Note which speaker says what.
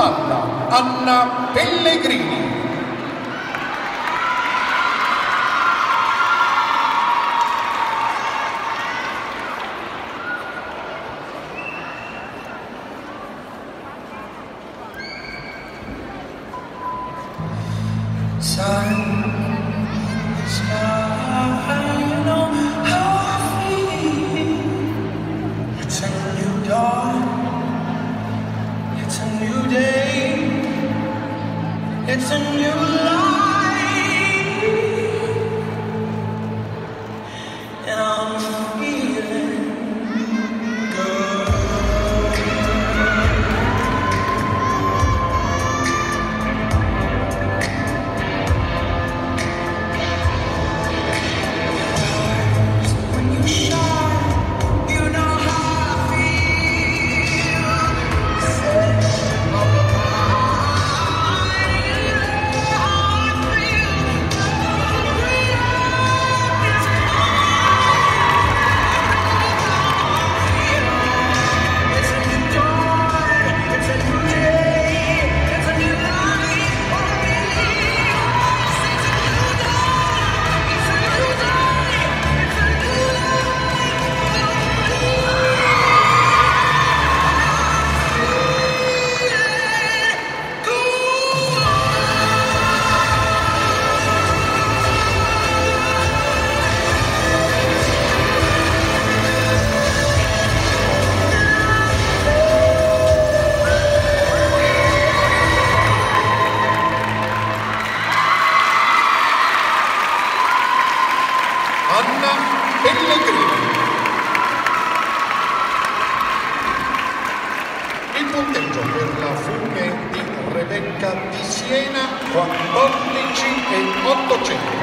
Speaker 1: palla Anna Pellegrini.
Speaker 2: It's a new life, and I'm feeling good. When you shine, you know how I feel.
Speaker 1: Anna Pellegrini. Il punteggio per la fune di Rebecca di Siena 14.800.